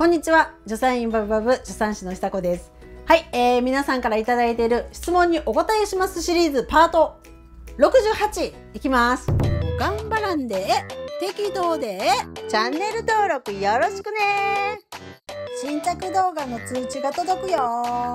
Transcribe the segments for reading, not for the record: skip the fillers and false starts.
こんにちは、助産院バブバブ助産師の久子です。はい、皆さんからいただいている質問にお答えしますシリーズパート68いきます。頑張らんで適当でチャンネル登録よろしくね。新着動画の通知が届くよ。はい、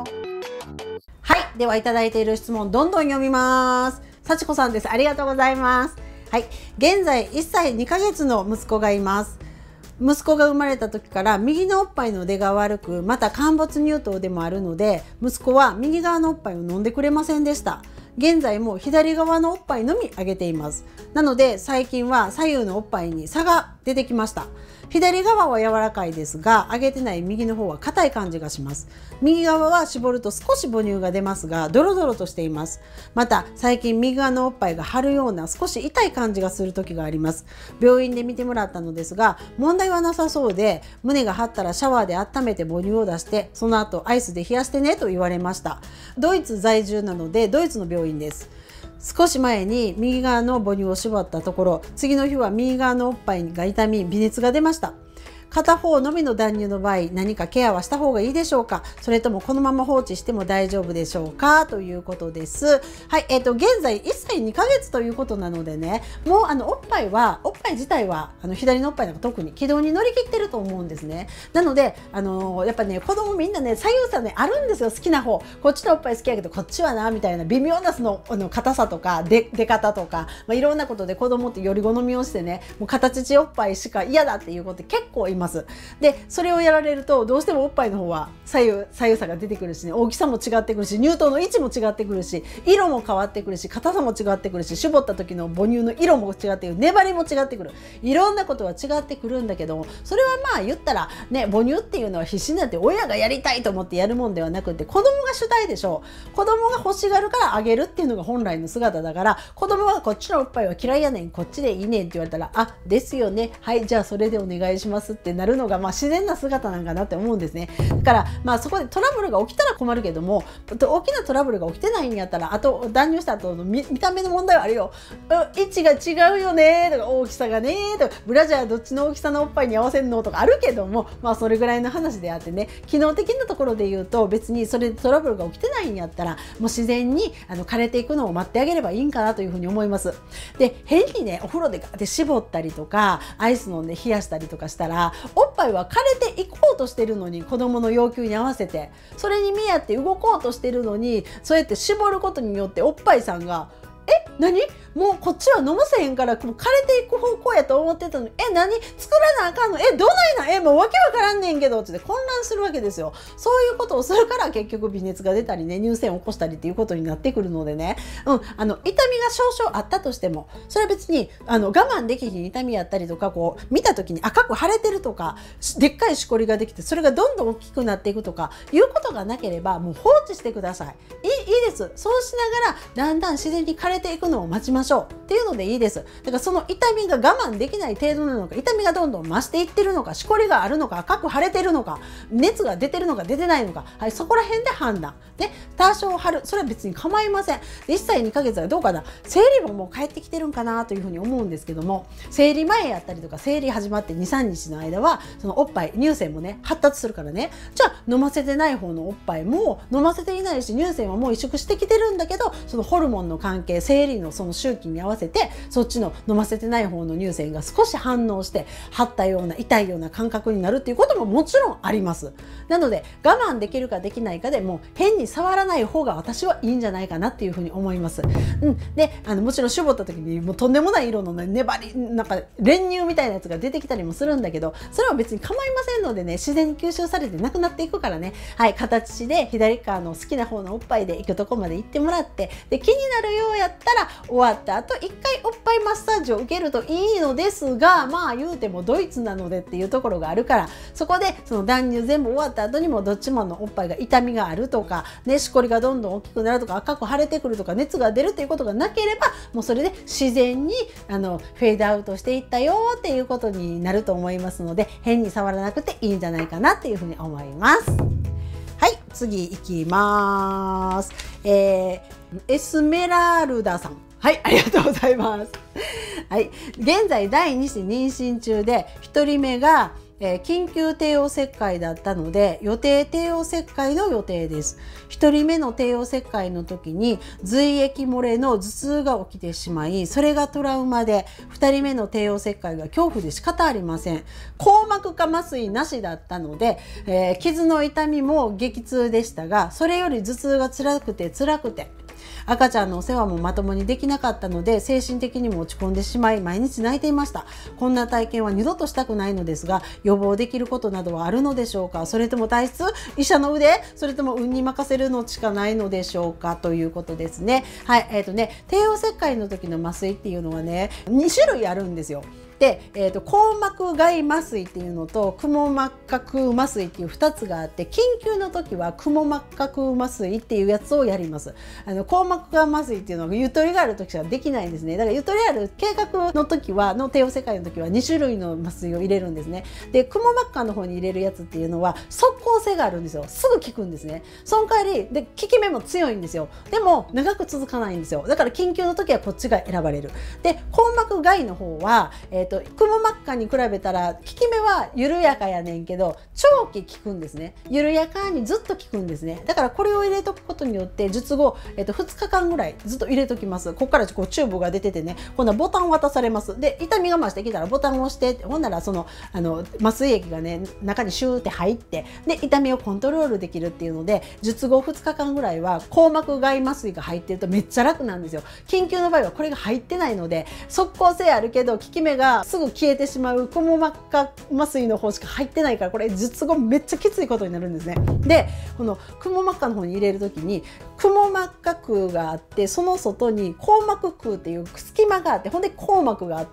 ではいただいている質問どんどん読みます。幸子さんです。ありがとうございます。はい、現在1歳2ヶ月の息子がいます。息子が生まれた時から右のおっぱいの出が悪く、また陥没乳頭でもあるので、息子は右側のおっぱいを飲んでくれませんでした。現在も左側のおっぱいのみあげています。なので最近は左右のおっぱいに差が出てきました。左側は柔らかいですが、あげてない右の方は硬い感じがします。右側は絞ると少し母乳が出ますが、ドロドロとしています。また最近右側のおっぱいが張るような少し痛い感じがする時があります。病院で見てもらったのですが、問題はなさそうで、胸が張ったらシャワーで温めて母乳を出して、その後アイスで冷やしてねと言われました。ドイツ在住なのでドイツの病院です。少し前に右側の母乳を絞ったところ、次の日は右側のおっぱいが痛み、微熱が出ました。片方のみの断乳の場合、何かケアはした方がいいでしょうか。それともこのまま放置しても大丈夫でしょうか、ということです。はい、現在1歳2ヶ月ということなのでね、もうおっぱい自体は左のおっぱいなんか特に軌道に乗り切ってると思うんですね。なのでやっぱね、子供みんなね、左右差ねあるんですよ。好きな方、こっちのおっぱい好きやけどこっちはなみたいな微妙なその硬さとか出方とか、いろんなことで子供ってより好みをしてね、もう形おっぱいしか嫌だっていう子って結構います。でそれをやられると、どうしてもおっぱいの方は左右差が出てくるしね、大きさも違ってくるし、乳頭の位置も違ってくるし、色も変わってくるし、硬さも違ってくるし、絞った時の母乳の色も違ってくる、粘りも違ってくる、いろんなことは違ってくるんだけど、それはまあ言ったらね、母乳っていうのは必死になって親がやりたいと思ってやるもんではなくて、子供が主体でしょう。子供が欲しがるからあげるっていうのが本来の姿だから、子供はこっちのおっぱいは嫌いやねん、こっちでいいねんって言われたら、あ、ですよね、はい、じゃあそれでお願いしますってなるのが自然な姿なんかなって思うんですね。だからそこでトラブルが起きたら困るけども、大きなトラブルが起きてないんやったら、あと断乳した後の見た目の問題はあるよ、位置が違うよねとか、大きさがねとか、ブラジャーどっちの大きさのおっぱいに合わせるのとかあるけども、それぐらいの話であってね、機能的なところで言うと、別にそれでトラブルが起きてないんやったら、もう自然に枯れていくのを待ってあげればいいんかなというふうに思います。で変にね、お風呂でガーって絞ったりとかアイス飲んで冷やしたりとかしたら、おっぱいは枯れていこうとしてるのに、子供の要求に合わせてそれに見合って動こうとしてるのに、そうやって絞ることによっておっぱいさんが何もうこっちは飲ませへんから、もう枯れていく方向やと思ってたのに、何作らなあかんの、どないなん、もうわけわからんねんけどって混乱するわけですよ。そういうことをするから結局微熱が出たりね、乳腺を起こしたりっていうことになってくるのでね、痛みが少々あったとしても、それは別に我慢できひん痛みやったりとか、こう見た時に赤く腫れてるとか、でっかいしこりができてそれがどんどん大きくなっていくとかいうことがなければ、もう放置してください。いいです。そうしながらだんだん自然に枯れていくのを待ちましょうっていうのでいいです。だからその痛みが我慢できない程度なのか、痛みがどんどん増していってるのか、しこりがあるのか、赤く腫れてるのか、熱が出てるのか出てないのか、はい、そこら辺で判断ね。多少張る、それは別に構いません。1歳2ヶ月はどうかな、生理ももう帰ってきてるんかなというふうに思うんですけども、生理前やったりとか生理始まって 2,3 日の間は、そのおっぱい乳腺もね発達するからね、じゃあ飲ませてない方のおっぱいも飲ませていないし、乳腺はもう萎縮してきてるんだけど、そのホルモンの関係、生理のその周期に合わせて、そっちの飲ませてない方の乳腺が少し反応して張ったような痛いような感覚になるっていうことももちろんあります。なので我慢できるかできないかで、もう変に触らない方が私はいいんじゃないかなっていうふうに思います。でもちろん絞った時にもうとんでもない色の、ね、粘りなんか練乳みたいなやつが出てきたりもするんだけど、それは別に構いませんのでね、自然に吸収されてなくなっていくからね、はい、形で左側の好きな方のおっぱいで行くとこまで行ってもらって、で気になるようやったら終わった後1回おっぱいマッサージを受けるといいのですが、言うてもドイツなのでっていうところがあるから、そこでその断乳全部終わった後にもどっちものおっぱいが痛みがあるとかね、しこりがどんどん大きくなるとか、赤く腫れてくるとか、熱が出るっていうことがなければ、もうそれで自然にフェードアウトしていったよっていうことになると思いますので、変に触らなくていいんじゃないかなっていうふうに思います。はい、次いきます。エスメラルダさん、はい、ありがとうございます。はい、現在第2子妊娠中で、1人目が緊急帝王切開だったので予定帝王切開の予定です。1人目の帝王切開の時に髄液漏れの頭痛が起きてしまい、それがトラウマで2人目の帝王切開が恐怖で仕方ありません。硬膜下麻酔なしだったので、傷の痛みも激痛でしたが、それより頭痛が辛くて赤ちゃんのお世話もまともにできなかったので、精神的にも落ち込んでしまい毎日泣いていました。こんな体験は二度としたくないのですが、予防できることなどはあるのでしょうか。それとも体質、医者の腕、それとも運に任せるのしかないのでしょうか、ということですね。はい、帝王切開の時の麻酔っていうのはね、2種類あるんですよ。で、硬膜外麻酔っていうのとくも膜下空麻酔っていう2つがあって、緊急の時はくも膜下空麻酔っていうやつをやります。硬膜外麻酔っていうのはゆとりがある時しかできないんですね。だからゆとりある計画の時は帝王切開の時は2種類の麻酔を入れるんですね。で、くも膜下の方に入れるやつっていうのは即効性があるんですよ。すぐ効くんですね。その代わりで効き目も強いんですよ。でも長く続かないんですよ。だから緊急の時はこっちが選ばれる。で、硬膜外の方はくも膜下に比べたら効き目は緩やかやねんけど長期効くんですね。緩やかにずっと効くんですね。だからこれを入れとくことによって術後、2日間ぐらいずっと入れときます。ここからこうチューブが出ててね、今度はボタンを渡されます。で、痛みが増してきたらボタンを押して、ほんならその麻酔液がね中にシューって入って、で痛みをコントロールできるっていうので、術後2日間ぐらいは硬膜外麻酔が入ってるとめっちゃ楽なんですよ。緊急の場合はこれが入ってないので即効性あるけど効き目がすぐ消えてしまうくも膜下麻酔の方しか入ってないから、これ術後めっちゃきついことになるんですね。で、このくも膜下の方に入れる時にくも膜下空があって、その外に硬膜空っていう隙間があって、ほんで硬膜があって、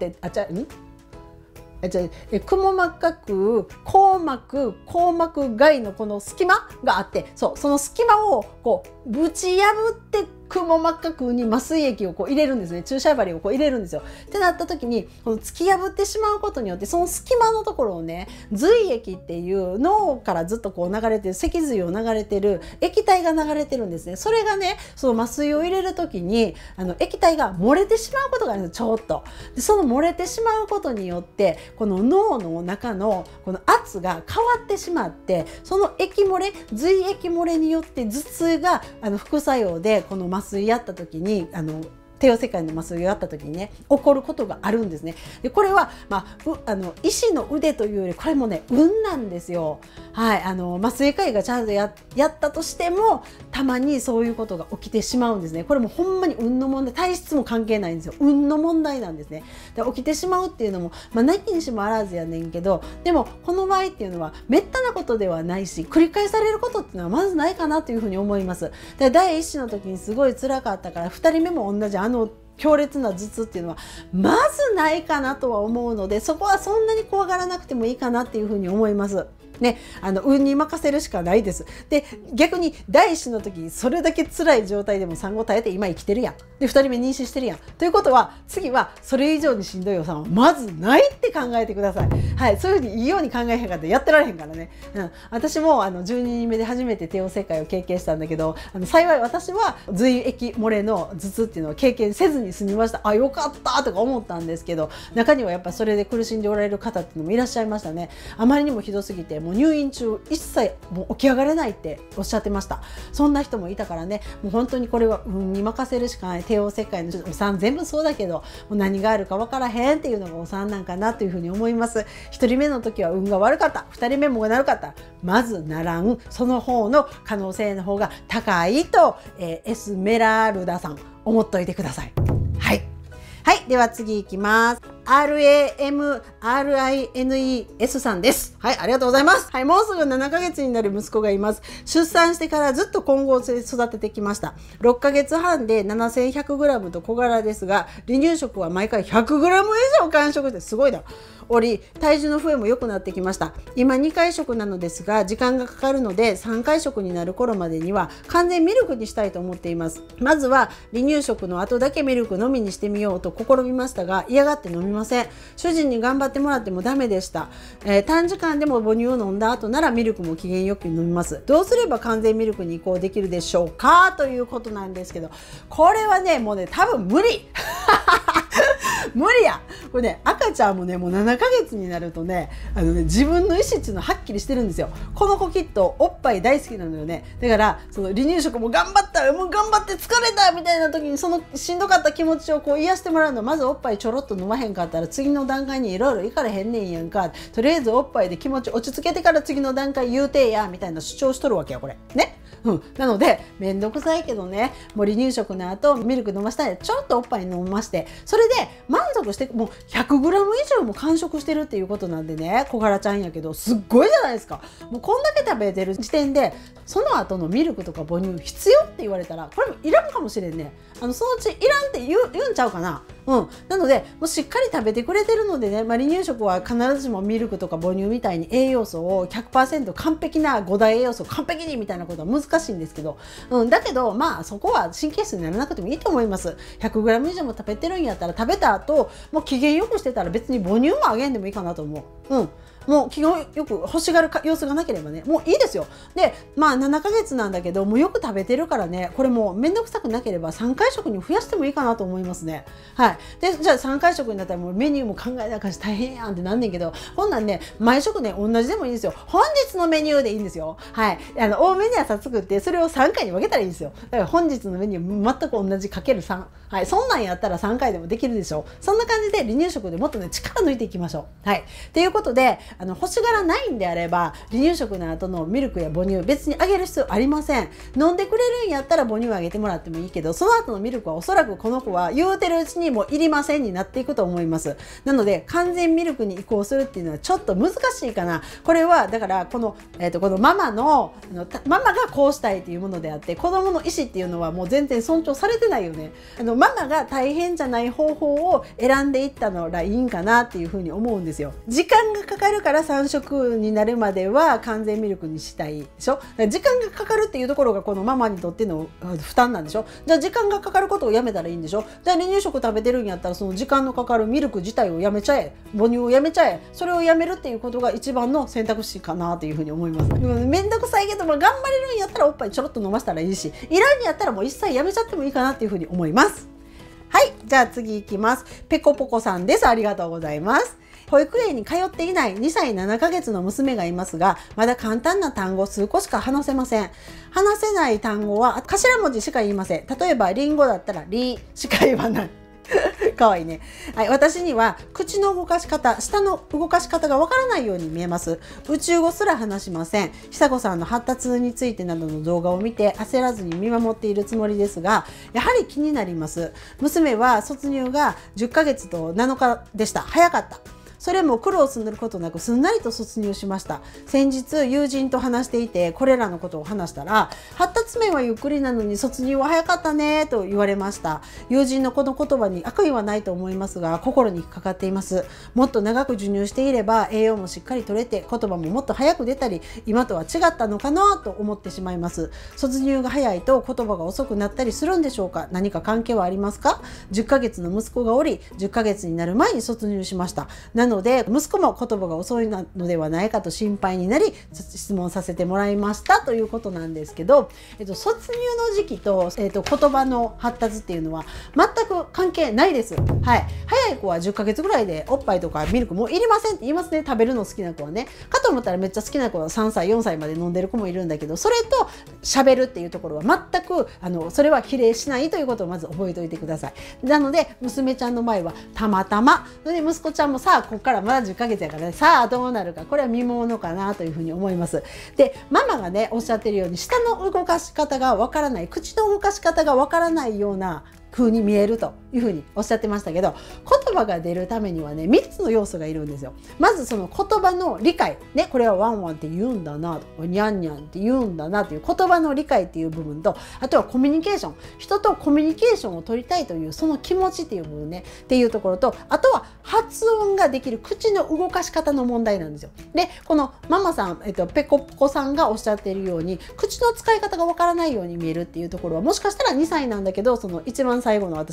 くも膜下空、硬膜外のこの隙間があって、その隙間をこうぶち破ってくも膜下空に麻酔液をこう入れるんですね。注射針をこう入れるんですよ。ってなった時にこの突き破ってしまうことによって、その隙間のところをね、髄液っていう脳からずっとこう流れてる脊髄を流れてる液体が流れてるんですね。それがね、その麻酔を入れる時に液体が漏れてしまうことがあるんですよ。ちょっとで、その漏れてしまうことによってこの脳の中のこの圧が変わってしまって、その液漏れ、髄液漏れによって頭痛が副作用でこの麻酔やった時に帝王切開の麻酔をやった時にね起こることがあるんですね。で、これは、医師の腕というよりこれもね運なんですよ。はい、麻酔科医がちゃんとやったとしてもたまにそういうことが起きてしまうんですね。これもほんまに運の問題、体質も関係ないんですよ。運の問題なんですね。で、起きてしまうっていうのもなきにしもあらずやねんけど、でもこの場合っていうのはめったなことではないし、繰り返されることっていうのはまずないかなというふうに思います。で、第一子の時にすごい辛かったから2人目も同じ強烈な頭痛っていうのはまずないかなとは思うので、そこはそんなに怖がらなくてもいいかなっていうふうに思います。ね、運に任せるしかないです。で、逆に第一子の時それだけ辛い状態でも産後耐えて今生きてるやん。で、2人目妊娠してるやん。ということは次はそれ以上にしんどいお産はまずないって考えてください。はい、そういうふうにいいように考えへんかったらやってられへんからね。私も12人目で初めて帝王切開を経験したんだけど、幸い私は髄液漏れの頭痛っていうのを経験せずに済みました。あ、よかったとか思ったんですけど、中にはやっぱそれで苦しんでおられる方っていうのもいらっしゃいましたね。あまりにもひどすぎてもう入院中一切もう起き上がれないっておっしゃってました。そんな人もいたからね、もう本当にこれは運に任せるしかない。帝王切開のお産全部そうだけど、もう何があるか分からへんっていうのがお産なんかなというふうに思います。1人目の時は運が悪かった、2人目もなるかった、まずならん、その方の可能性の方が高いと、エスメラルダさん思っといてください。はい、はい、では次いきます。RAMRINES さんです。はい、ありがとうございます。はい、もうすぐ7ヶ月になる息子がいます。出産してからずっと混合で育ててきました。6ヶ月半で 7100g と小柄ですが、離乳食は毎回 100g 以上完食してすごいな。体重の増えも良くなってきました。今2回食なのですが時間がかかるので3回食になる頃までには完全ミルクにしたいと思っています。まずは離乳食の後だけミルクのみにしてみようと試みましたが嫌がって飲みません。主人に頑張ってもらってもダメでした。短時間でも母乳を飲んだ後ならミルクも機嫌よく飲みます。どうすれば完全ミルクに移行できるでしょうかということなんですけど、これはねもうね多分無理無理や。これね、赤ちゃんもねもう7ヶ月になるとね自分の意思っていうのははっきりしてるんですよ。この子きっとおっぱい大好きなのよね。だからその離乳食も頑張ったよ、もう頑張って疲れたみたいな時にそのしんどかった気持ちをこう癒してもらうの。まずおっぱいちょろっと飲まへんかったら次の段階にいろいろいかれへんねんやんか。とりあえずおっぱいで気持ち落ち着けてから次の段階言うてやみたいな主張しとるわけよこれね。なのでめんどくさいけどね、もう離乳食の後ミルク飲ませたいでちょっとおっぱい飲まして、それで満足してもう 100g 以上も完食してるっていうことなんでね、小柄ちゃんやけどすっごいじゃないですか。もうこんだけ食べてる時点でその後のミルクとか母乳必要って言われたらこれもいらんかもしれんね。そのうちいらんって言うんちゃうかな。なのでもうしっかり食べてくれてるのでね、離乳食は必ずしもミルクとか母乳みたいに栄養素を 100% 完璧な5大栄養素完璧にみたいなことは難しいんですけど、だけどまあそこは神経質にならなくてもいいと思います。 100g 以上も食べてるんやったら食べた後もう機嫌よくしてたら別に母乳もあげんでもいいかなと思う。もう気がよく欲しがる様子がなければねもういいですよ。でまあ7ヶ月なんだけどもうよく食べてるからね、これもうめんどくさくなければ3回食に増やしてもいいかなと思いますね。でじゃあ3回食になったらもうメニューも考えなきゃ大変やんってなんねんけど、こんなんね毎食ね同じでもいいんですよ。本日のメニューでいいんですよ。多めに朝作ってそれを3回に分けたらいいんですよ。だから本日のメニュー全く同じかける3、そんなんやったら3回でもできるでしょ。そんな感じで離乳食でもっとね力抜いていきましょう。ということで欲しがらないんであれば離乳食の後のミルクや母乳別にあげる必要ありません。飲んでくれるんやったら母乳をあげてもらってもいいけど、その後のミルクはおそらくこの子は言うてるうちにもういりませんになっていくと思います。なので完全ミルクに移行するっていうのはちょっと難しいかな。これはだからこのママがこうしたいというものであって、子供の意思っていうのはもう全然尊重されてないよね。ママが大変じゃない方法を選んでいったのがいいんかなっていうふうに思うんですよ。時間がかかるから3食になるまでは完全ミルクにしたいでしょ。時間がかかるっていうところがこのママにとっての負担なんでしょ。じゃあ時間がかかることをやめたらいいんでしょ。じゃあ離乳食食べてるんやったらその時間のかかるミルク自体をやめちゃえ、母乳をやめちゃえ、それをやめるっていうことが一番の選択肢かなというふうに思います。めんどくさいけど、頑張れるんやったらおっぱいちょろっと飲ませたらいいし、いらんやったらもう一切やめちゃってもいいかなっていうふうに思います。じゃあ次いきます。ペコポコさんです。ありがとうございます。保育園に通っていない2歳7ヶ月の娘がいますが、まだ簡単な単語数個しか話せません。話せない単語は頭文字しか言いません。例えばリンゴだったらリしか言わない。かわいいね。私には口の動かし方、舌の動かし方がわからないように見えます。宇宙語すら話しません。久子さんの発達についてなどの動画を見て焦らずに見守っているつもりですが、やはり気になります。娘は卒乳が10ヶ月と7日でした。早かった。それも苦労することなくすんなりと卒乳しました。先日友人と話していてこれらのことを話したら、発達面はゆっくりなのに卒乳は早かったねと言われました。友人のこの言葉に悪意はないと思いますが心にかかっています。もっと長く授乳していれば栄養もしっかり取れて言葉ももっと早く出たり今とは違ったのかなと思ってしまいます。卒乳が早いと言葉が遅くなったりするんでしょうか。何か関係はありますか。10ヶ月の息子がおり10ヶ月になる前に卒乳しました。なので息子も言葉が遅いのではないかと心配になり質問させてもらいましたということなんですけど、卒乳の時期と、言葉の発達っていうのは全く関係ないです。早い子は10ヶ月ぐらいでおっぱいとかミルクもういりませんって言いますね。食べるの好きな子はね。かと思ったらめっちゃ好きな子は3歳4歳まで飲んでる子もいるんだけど、それと喋るっていうところは全くそれは比例しないということをまず覚えておいてください。なので娘ちゃんの前はたまたまで息子ちゃんもさあここからまだ10ヶ月やからね、さあどうなるかこれは見ものかなというふうに思います。でママがねおっしゃってるように舌の動かし方がわからない、口の動かし方がわからないような風に見えるというふうにおっしゃってましたけど、言葉が出るためにはね3つの要素がいるんですよ。まずその言葉の理解ね、これはワンワンって言うんだなと、ニャンニャンって言うんだなという言葉の理解っていう部分と、あとはコミュニケーション、人とコミュニケーションを取りたいというその気持ちっていう部分ねっていうところと、あとは発音ができる口の動かし方の問題なんですよ。でこのママさん、ペコポコさんがおっしゃっているように口の使い方がわからないように見えるっていうところはもしかしたら2歳なんだけど、その一番最後の私が言ったこの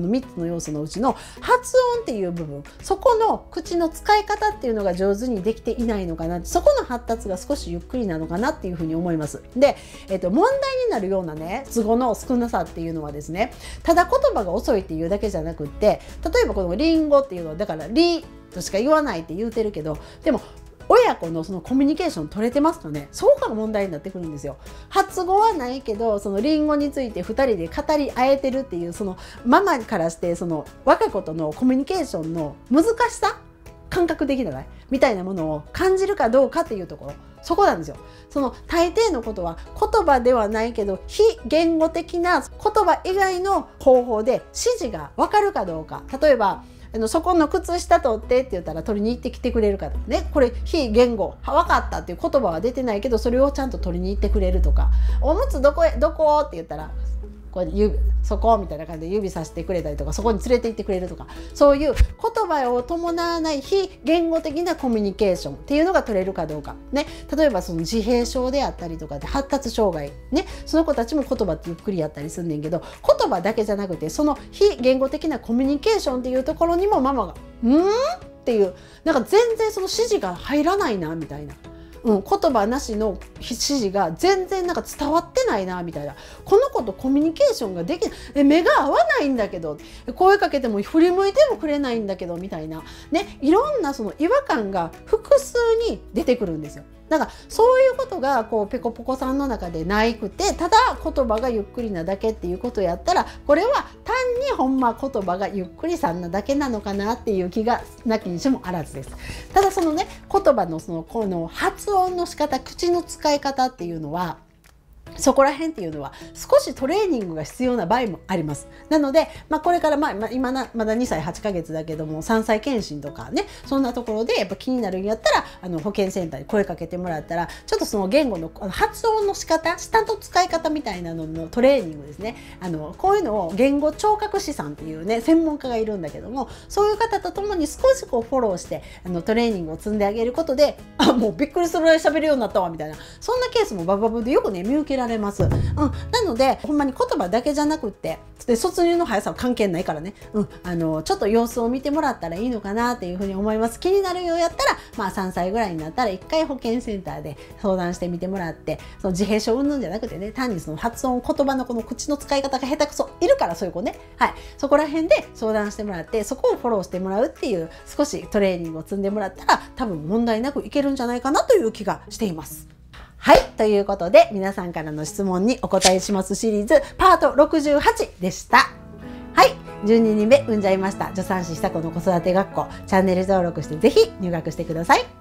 の3つの要素のうちの発音っていう部分、そこの口の使い方っていうのが上手にできていないのかな、そこの発達が少しゆっくりなのかなっていうふうに思います。で、問題になるようなね都合の少なさっていうのはですね、ただ言葉が遅いっていうだけじゃなくって、例えばこのリンゴっていうのはだからリとしか言わないって言うてるけど、でも親子のそのコミュニケーション取れてますかね、そこが問題になってくるんですよ。発語はないけどそのリンゴについて2人で語り合えてるっていう、そのママからしてその我が子とのコミュニケーションの難しさ、感覚的なみたいなものを感じるかどうかっていうところ、そこなんですよ。その大抵のことは言葉ではないけど非言語的な言葉以外の方法で指示が分かるかどうか。例えばそこの靴下取ってって言ったら取りに行ってきてくれるかとかね、これ非言語、分かったっていう言葉は出てないけどそれをちゃんと取りに行ってくれるとか、おむつどこって言ったらこれそこみたいな感じで指さしてくれたりとか、そこに連れて行ってくれるとか、そういう言葉を伴わない非言語的なコミュニケーションっていうのが取れるかどうかね。例えばその自閉症であったりとかで発達障害ね、その子たちも言葉ってゆっくりやったりすんねんけど、言葉だけじゃなくてその非言語的なコミュニケーションっていうところにもママがっていう、なんか全然その指示が入らないなみたいな。言葉なしの指示が全然なんか伝わってないなみたいな、この子とコミュニケーションができない、目が合わないんだけど、声かけても振り向いてもくれないんだけどみたいなね、いろんなその違和感が複数に出てくるんですよ。だからそういうことがこうペコポコさんの中でないくて、ただ言葉がゆっくりなだけっていうことやったら、これは単にほんま言葉がゆっくりさんなだけなのかなっていう気がなきにしもあらずです。ただそのね、言葉のこの発音の仕方、口の使い方っていうのは、そこら辺っていうのは少しトレーニングが必要な場合もあります。なので、これから今まだ2歳8ヶ月だけども3歳検診とかね、そんなところでやっぱ気になるんやったら保健センターに声かけてもらったら、ちょっとその言語の発音の仕方、舌の使い方みたいなののトレーニングですね。こういうのを言語聴覚士さんっていうね専門家がいるんだけども、そういう方と共に少しこうフォローしてトレーニングを積んであげることで、もうびっくりするぐらい喋るようになったわみたいな、そんなケースもバブバブでよくね見受けられます。なのでほんまに言葉だけじゃなくって、卒乳の速さは関係ないからね、ちょっと様子を見てもらったらいいのかなっていうふうに思います。気になるようやったら、3歳ぐらいになったら1回保健センターで相談してみてもらって、その自閉症云々じゃなくてね、単にその発音、言葉のこの口の使い方が下手くそいるから、そういう子ね、そこら辺で相談してもらって、そこをフォローしてもらうっていう少しトレーニングを積んでもらったら、多分問題なくいけるんじゃないかなという気がしています。はい。ということで、皆さんからの質問にお答えしますシリーズパート68でした。はい。12人目産んじゃいました助産師久子の子育て学校、チャンネル登録してぜひ入学してください。